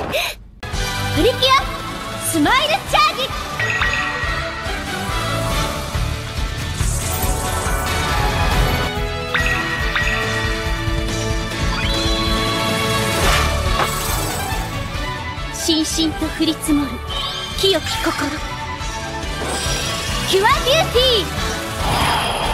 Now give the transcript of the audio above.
プリキュアスマイルチャージ。しんしんと降り積もる清き心、キュアビューティー。